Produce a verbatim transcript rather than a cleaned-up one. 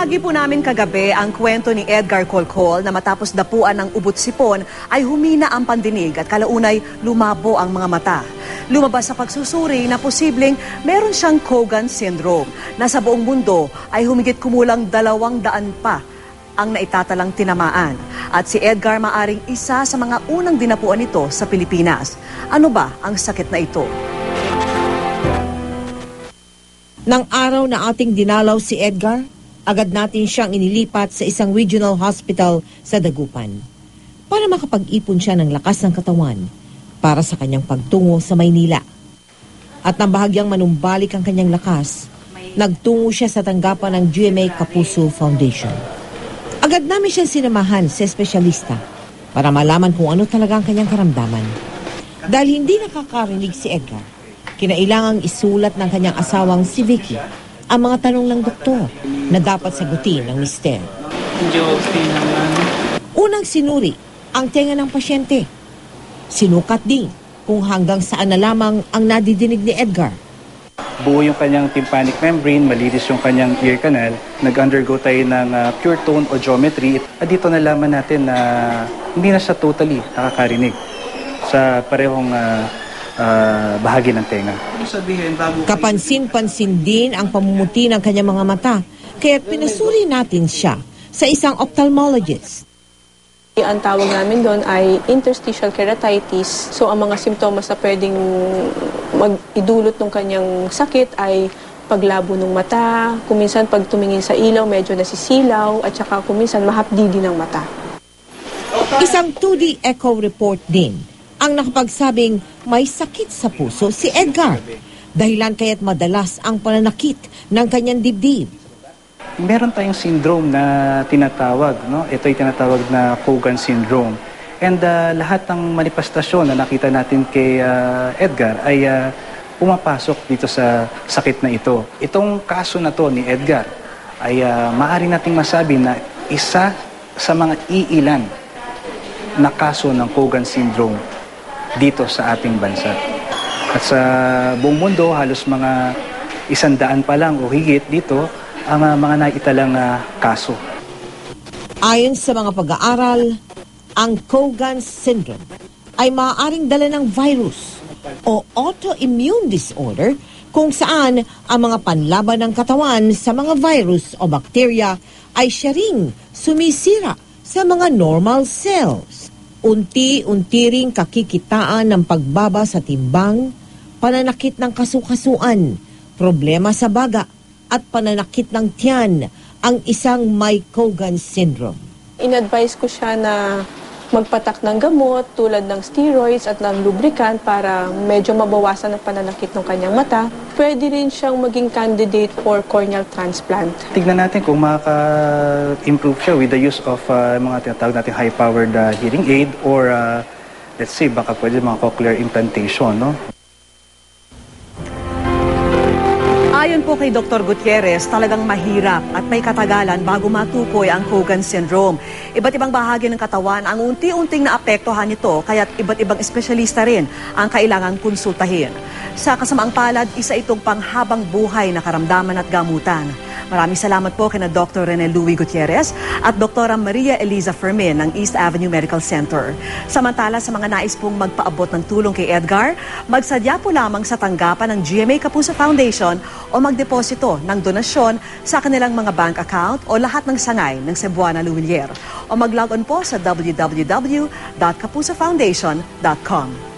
Ibinahagi po namin kagabi ang kwento ni Edgar Colcol na matapos dapuan ng ubot-sipon ay humina ang pandinig at kalaunay lumabo ang mga mata. Lumabas sa pagsusuri na posibleng meron siyang Cogan syndrome na sa buong mundo ay humigit kumulang dalawang daan pa ang naitatalang tinamaan. At si Edgar maaring isa sa mga unang dinapuan nito sa Pilipinas. Ano ba ang sakit na ito? Nang araw na ating dinalaw si Edgar, agad natin siyang inilipat sa isang regional hospital sa Dagupan para makapag-ipon siya ng lakas ng katawan para sa kanyang pagtungo sa Maynila. At nang bahagyang manumbalik ang kanyang lakas, nagtungo siya sa tanggapan ng G M A Kapuso Foundation. Agad namin siyang sinamahan sa espesyalista para malaman kung ano talaga ang kanyang karamdaman. Dahil hindi nakakarinig si Edgar, kinailangang isulat ng kanyang asawang si Vicky ang mga tanong ng doktor na dapat sagutin ng mister. Unang sinuri ang tenga ng pasyente. Sinukat din kung hanggang saan na lamang ang nadidinig ni Edgar. Buo yung kanyang tympanic membrane, malinis yung kanyang ear canal. Nag-undergo tayo ng uh, pure tone audiometry. At dito nalaman natin na hindi na siya totally nakakarinig sa parehong uh, Uh, bahagi ng tenga. Kapansin-pansin din ang pamumuti ng kanyang mga mata, kaya pinasuri natin siya sa isang ophthalmologist. Ang tawag namin doon ay interstitial keratitis. So ang mga simptomas na pwedeng mag-idulot ng kanyang sakit ay paglabo ng mata, kuminsan pag tumingin sa ilaw medyo nasisilaw, at saka kuminsan mahapdi din ang mata. Isang two D echo report din ang nakapagsabing may sakit sa puso si Edgar. Dahilan kaya't madalas ang pananakit ng kanyang dibdib. Meron tayong syndrome na tinatawag, no? Ito ay tinatawag na Cogan syndrome. And uh, lahat ng manifestasyon na nakita natin kay uh, Edgar ay uh, pumapasok dito sa sakit na ito. Itong kaso na to ni Edgar ay uh, maaari nating masabi na isa sa mga iilan na kaso ng Cogan syndrome dito sa ating bansa. At sa buong mundo, halos mga isandaan pa lang o higit dito ang uh, mga naitalang uh, kaso. Ayon sa mga pag-aaral, ang Cogan syndrome ay maaaring dala ng virus o autoimmune disorder kung saan ang mga panlaban ng katawan sa mga virus o bakterya ay siya ring sumisira sa mga normal cells. Unti-unti ring kakikitaan ng pagbaba sa timbang, pananakit ng kasukasuan, problema sa baga, at pananakit ng tiyan ang isang may Cogan syndrome. In-advise ko siya na magpatak ng gamot tulad ng steroids at ng lubricant para medyo mabawasan ang pananakit ng kanyang mata. Pwede rin siyang maging candidate for corneal transplant. Tignan natin kung makaka-improve siya with the use of uh, mga tinatawag natin high-powered uh, hearing aid or uh, let's say baka pwede mga cochlear implantation, no? Ayon po kay Doctor Gutierrez, talagang mahirap at may katagalan bago matukoy ang Cogan syndrome. Iba't ibang bahagi ng katawan ang unti-unting naapektuhan nito, kaya't iba't ibang espesyalista rin ang kailangang konsultahin. Sa kasamaang palad, isa itong panghabang buhay na karamdaman at gamutan. Maraming salamat po kina Doctor Rene Louie Gutierrez at Doktora Maria Eliza Fermin ng East Avenue Medical Center. Samantala, sa mga nais pong magpaabot ng tulong kay Edgar, magsadya po lamang sa tanggapan ng G M A Kapuso Foundation o magdeposito ng donasyon sa kanilang mga bank account o lahat ng sangay ng Cebuana Luwilier. O mag-log on po sa w w w dot kapuso foundation dot com.